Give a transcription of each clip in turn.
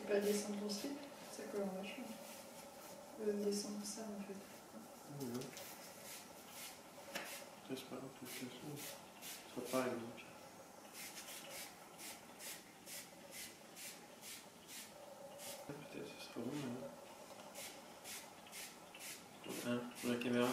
pas descendre au slip, ça colle en vachement. Descendre ça en fait. Ouais. C'est pas grave, de toute façon, ce sera pareil. Donc. Peut-être ce sera bon maintenant. Hein, pour la caméra.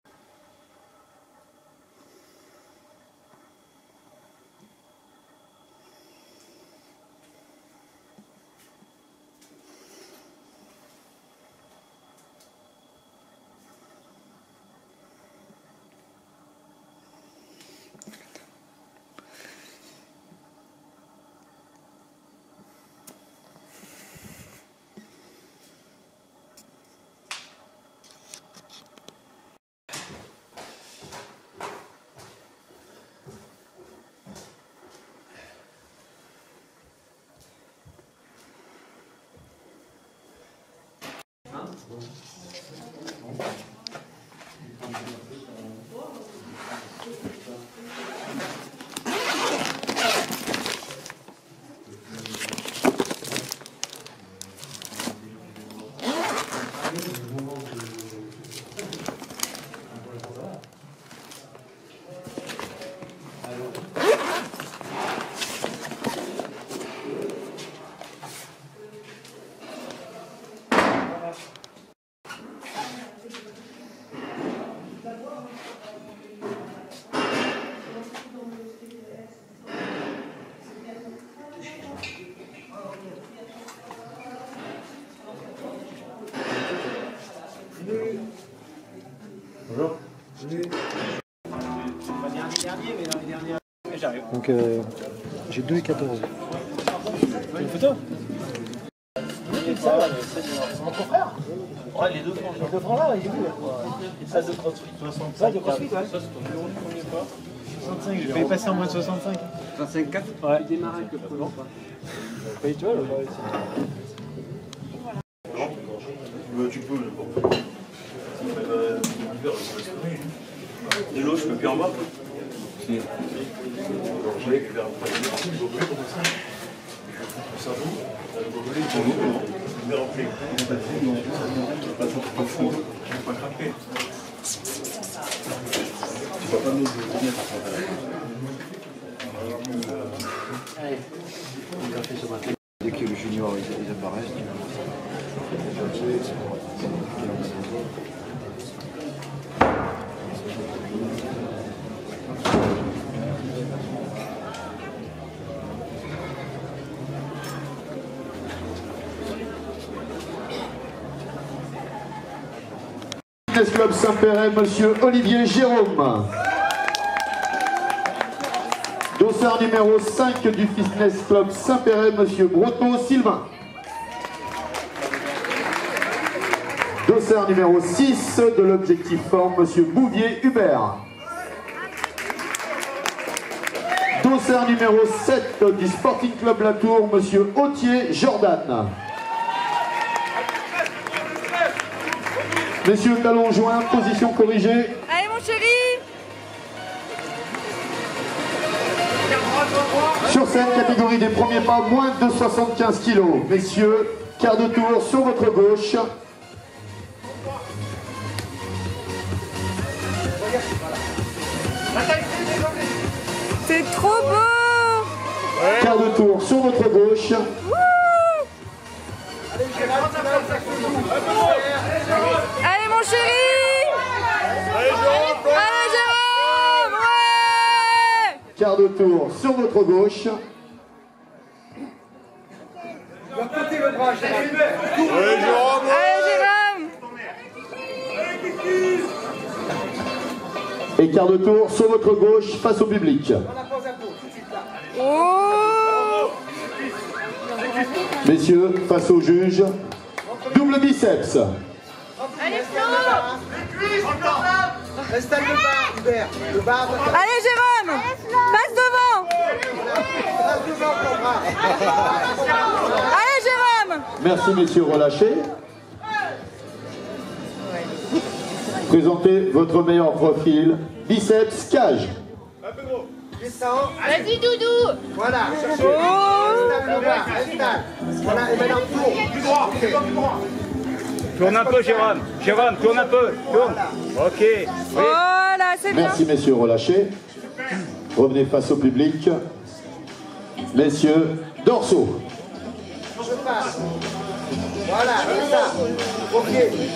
Bonjour. Pas dernier, mais dans les dernières. J'arrive. Donc j'ai 2 et 14. Une photo? Ça, c'est mon confrère. Ouais, les deux francs là, il est où là? Ça de CrossFit. 65 de CrossFit, ouais. Ça, c'est ton numéro de premier pas. 65, j'ai failli passer en moins de 65. 65,4. Ouais. Il démarre avec le premier pas. Tu vois, le bas ici. Tu peux, et l'autre, je peux plus en bas. Si. Je vais faire un peu de gobelet comme ça. Ça vous, le gobelet, pour nous, non. Je vais remplir. Pas trop fond, je ne vais pas craquer. Tu ne vas pas nous donner par contre. Allez. Dès que le junior ils apparaissent, Fitness Club Saint-Péret, monsieur Olivier Jérôme. Dossard numéro 5 du Fitness Club Saint-Péret, monsieur Breton Sylvain. Dossard numéro 6 de l'Objectif Forme, monsieur Bouvier Hubert. Dossard numéro 7 du Sporting Club Latour, monsieur Autier Jordan. Messieurs, talons joints, position corrigée. Allez mon chéri. Sur cette catégorie des premiers pas, moins de 75 kg. Messieurs, quart de tour sur votre gauche. C'est trop beau. Quart de tour sur votre gauche. Allez mon chéri. Allez Jérôme. Ouais. Quart de tour sur votre gauche. Allez Jérôme. Et quart de tour sur votre gauche face au public. Oh. Messieurs, face au juge. Double biceps. Allez Flo. reste le bar, Hubert. Le bar. Allez Jérôme. Passe devant. Passe devant ton bras. Allez Jérôme. Merci messieurs, relâchez. Présentez votre meilleur profil. Biceps, cage. Descends. Vas-y Doudou. Voilà. Oh. Tourne un peu, Jérôme. Jérôme, tourne un peu. Tourne. Ok. Oui. Voilà, c'est bien. Merci messieurs, relâchez. Revenez face au public. Messieurs, dorsaux. Voilà, c'est ça. Ok.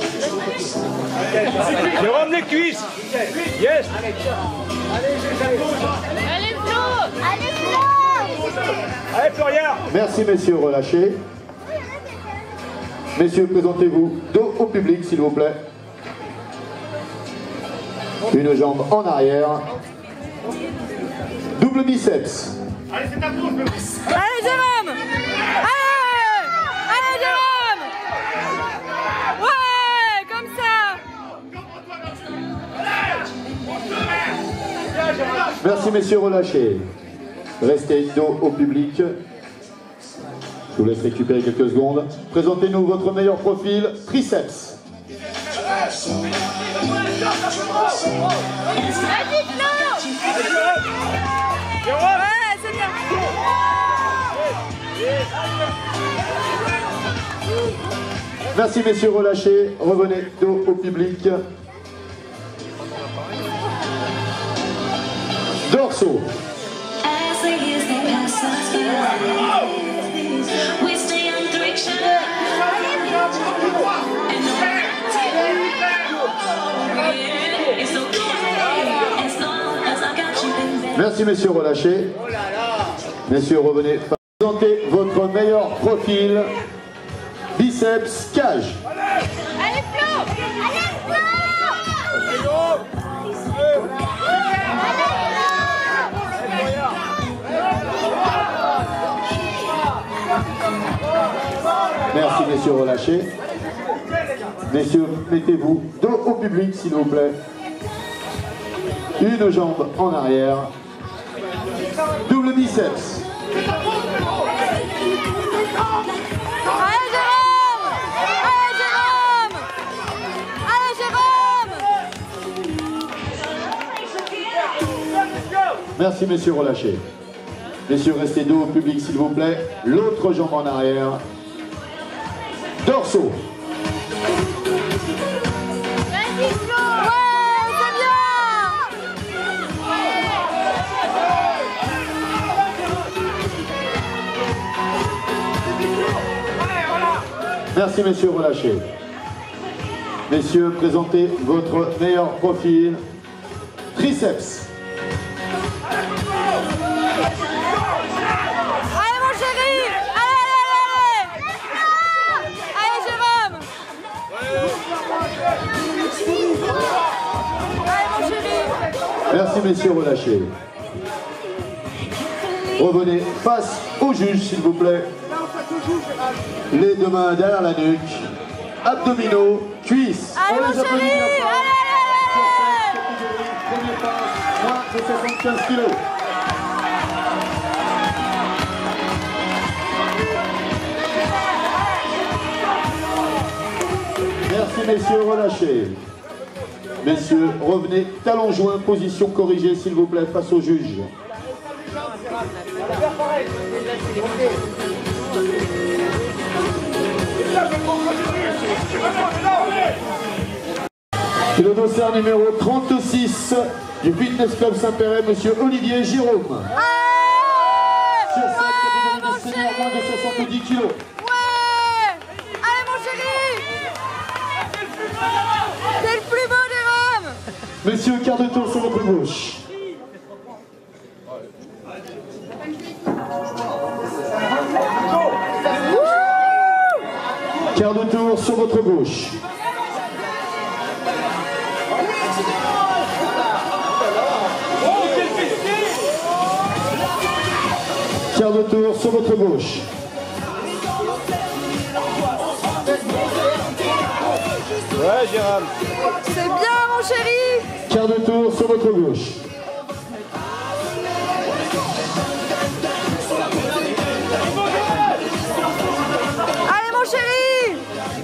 Jérôme, les cuisses. Yes. Allez, Flo. Allez, Flo. Allez, Florian. Merci messieurs, relâchez. Messieurs, présentez-vous dos au public s'il vous plaît. Une jambe en arrière. Double biceps. Allez, Jérôme. Allez, Jérôme. Ouais, comme ça. Merci messieurs, relâchez. Restez dos au public. Je vous laisse récupérer quelques secondes. Présentez-nous votre meilleur profil, triceps. Vas-y, Flo. Ouais, c'est bien. Merci messieurs, relâchez. Revenez dos au public. Dorsaux. Merci messieurs, relâchez. Messieurs, revenez. Présentez votre meilleur profil. Biceps, cage. Allez, Flo. Allez, Flo. Merci messieurs, relâchez. Messieurs, mettez-vous dos au public s'il vous plaît. Une jambe en arrière. Double biceps. Allez, Jérôme. Allez, Jérôme. Allez, Jérôme. Merci messieurs, relâchez. Messieurs, restez dos au public s'il vous plaît. L'autre jambe en arrière. Dorsaux. Vas-y, Flo. Ouais, c'est bien. Merci messieurs, relâchez. Messieurs, présentez votre meilleur profil. Triceps. Allez, mon chéri. Allez, allez, allez. Allez, Jérôme. Allez, mon chéri. Merci messieurs, relâchez. Revenez face au juge s'il vous plaît. Les deux mains derrière la nuque. Abdominaux, cuisses. Allez, On mon les applaudit chéri. bien fort. Allez, Premier pas, moins de 75 kilos. Merci messieurs, relâchez. Messieurs, revenez talons joints, position corrigée s'il vous plaît, face au juge. Et le dossard numéro 36 du Fitness Club Saint-Péret, monsieur Olivier Jérôme. Sur cette catégorie de seniors, moins de 70 kilos. Ouais. Allez, mon chéri. C'est le plus beau, Jérôme. Monsieur, quart de tour sur votre gauche. Quart de tour sur votre gauche. Quart de tour sur votre gauche. Ouais, Jérôme. C'est bien, mon chéri. Quart de tour sur votre gauche. Allez, mon chéri.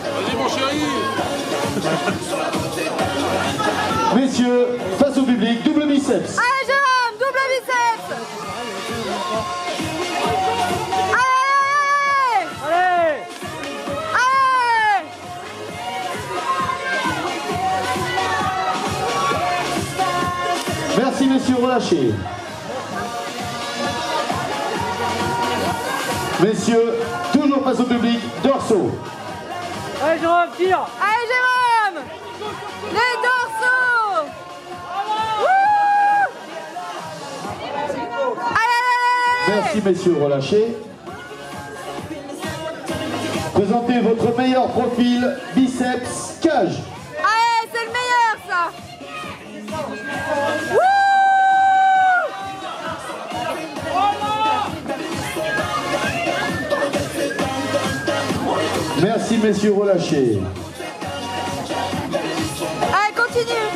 Messieurs, face au public, double biceps. Allez, Jérôme, double biceps. Allez, allez, relâchés. Messieurs, toujours face au public, dorsaux. Allez Jérôme, tire. Allez Jérôme. Les dorsaux. Allez. Merci messieurs, relâchés. Présentez votre meilleur profil, biceps, cage. Allez, c'est le meilleur ça. Merci messieurs, relâchés. Allez, continue.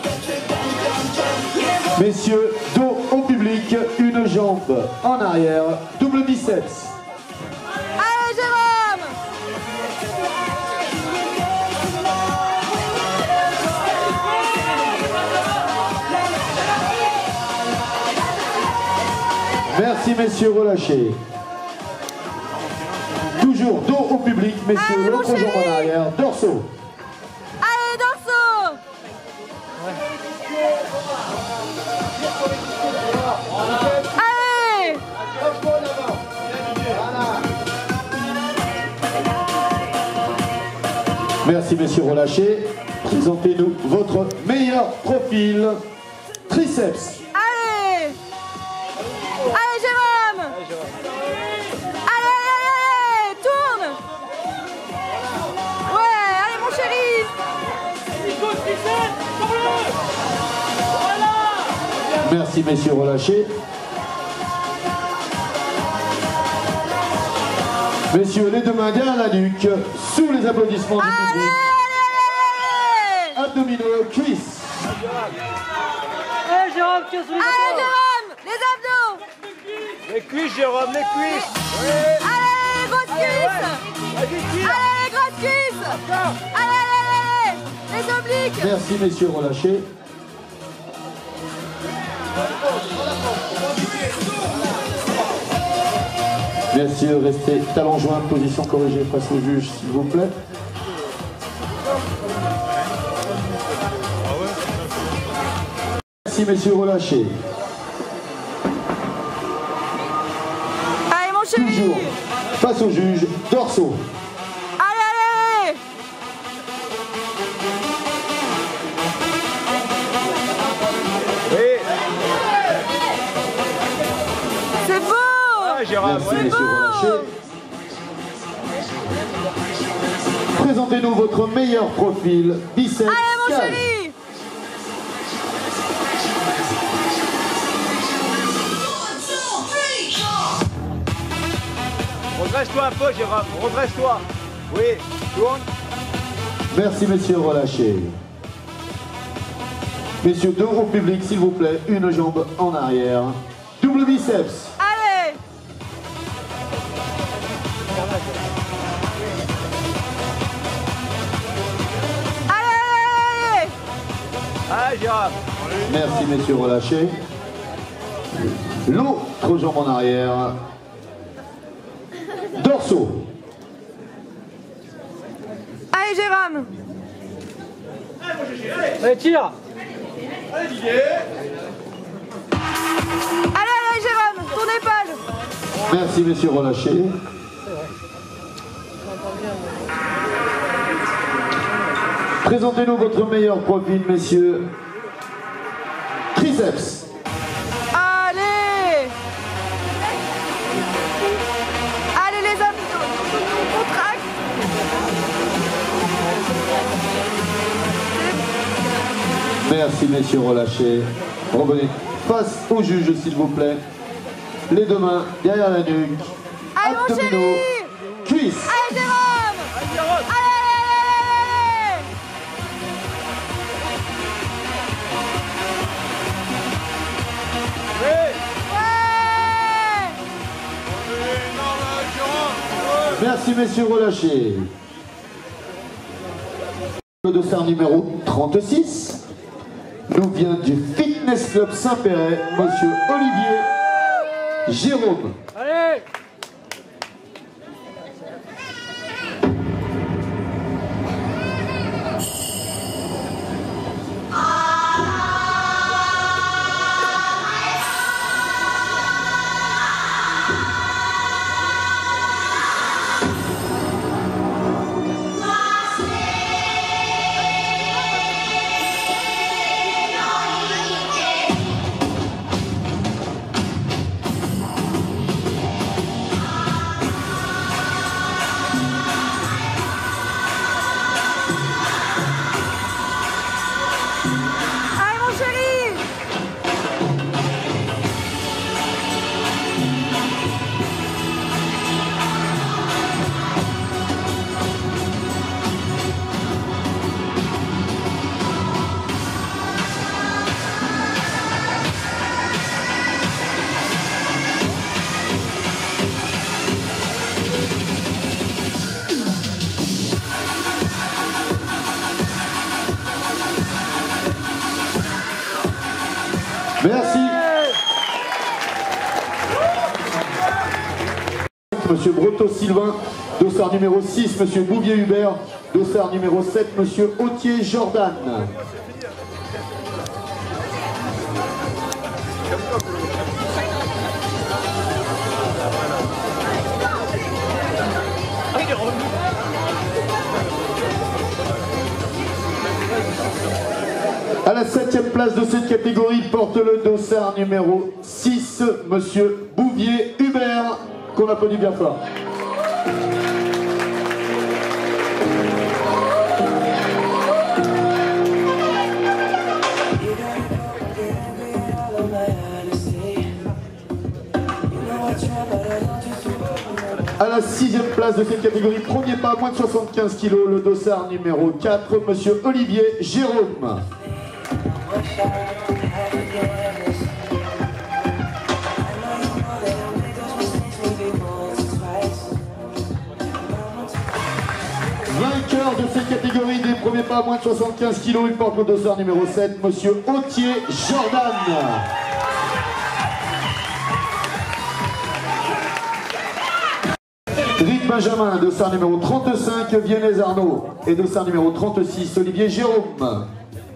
Messieurs, dos au public, une jambe en arrière, double biceps. Allez Jérôme. Merci messieurs, relâchés. Toujours dos au public, messieurs, Allez, l'autre mon jambe chéri. en arrière, dorsaux. Allez dorsaux. Allez. Merci messieurs, relâchés. Présentez-nous votre meilleur profil, triceps. Allez. Allez Jérôme. Allez, tourne. Ouais, allez mon chéri. Merci messieurs, relâchés. Messieurs, les deux mains derrière la nuque, sous les applaudissements du public. Abdominaux, cuisses. Allez Jérôme, tire sur les Allez épaules. Jérôme, les abdos. Les cuisses Jérôme, les cuisses. Allez, les grosses cuisses. Vas-y, tire. Allez, les grosses cuisses. Allez. Les obliques. Merci messieurs, relâchés. Messieurs, restez talons joints, position corrigée face au juge, s'il vous plaît. Merci messieurs, relâchés. Allez mon chéri. Toujours face au juge, dorsaux. Allez. C'est beau. Jérôme, Merci messieurs, relâchés. Présentez-nous votre meilleur profil, biceps, Allez mon cage. chéri. redresse-toi un peu Jérôme, redresse-toi. Oui, tourne. Merci messieurs, relâchés. Messieurs, deux au public s'il vous plaît, une jambe en arrière. Double biceps. Allez. Allez. Allez Jérôme. Merci messieurs, relâchés. L'autre jambe en arrière. Dorsaux. Allez Jérôme. Allez, tire. Allez Jérôme, ton épaule. Merci messieurs, relâchés. Présentez-nous votre meilleur profil, messieurs. Triceps. Allez. Allez les hommes, on traque. Merci messieurs, relâchés. Revenez face au juge s'il vous plaît. Les deux mains derrière la nuque. Allez mon Abdominaux, chéri. cuisses. Allez Jérôme. Allez Jérôme. Allez. Ouais. Merci messieurs, relâchés. Le dossard numéro 36 nous vient du Fitness Club Saint-Péret, monsieur Olivier Jérôme. Allez. Monsieur Breteau Sylvain. Dossard numéro 6, Monsieur Bouvier Hubert. Dossard numéro 7, Monsieur Autier Jordan. À la 7e place de cette catégorie porte le dossard numéro 6, Monsieur Bouvier Hubert, qu'on applaudit bien fort. À la 6e place de cette catégorie, premier pas, moins de 75 kg, le dossard numéro 4, Monsieur Olivier Jérôme. Vainqueur de cette catégorie des premiers pas, moins de 75 kg, il porte le dossard numéro 7, Monsieur Autier Jordan. Rick Benjamin, dossard numéro 35, Viennez Arnaud. Et dossard numéro 36, Olivier Jérôme.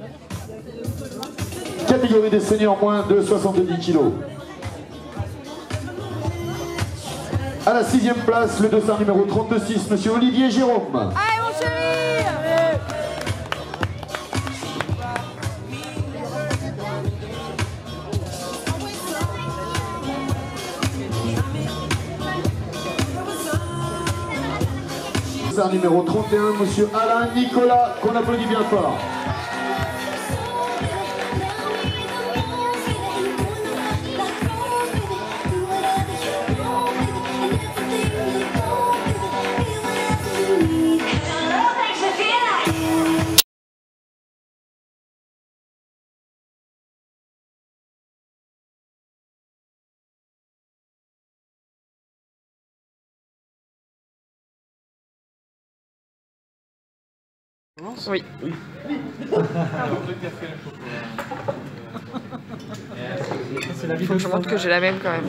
Catégorie des seniors moins de 70 kg. À la 6e place, le dossard numéro 36, Monsieur Olivier Jérôme. Allez mon chéri! Dossard numéro 31, Monsieur Alain Nicolas, qu'on applaudit bien fort. Oui. Il faut que je montre que j'ai la même quand même.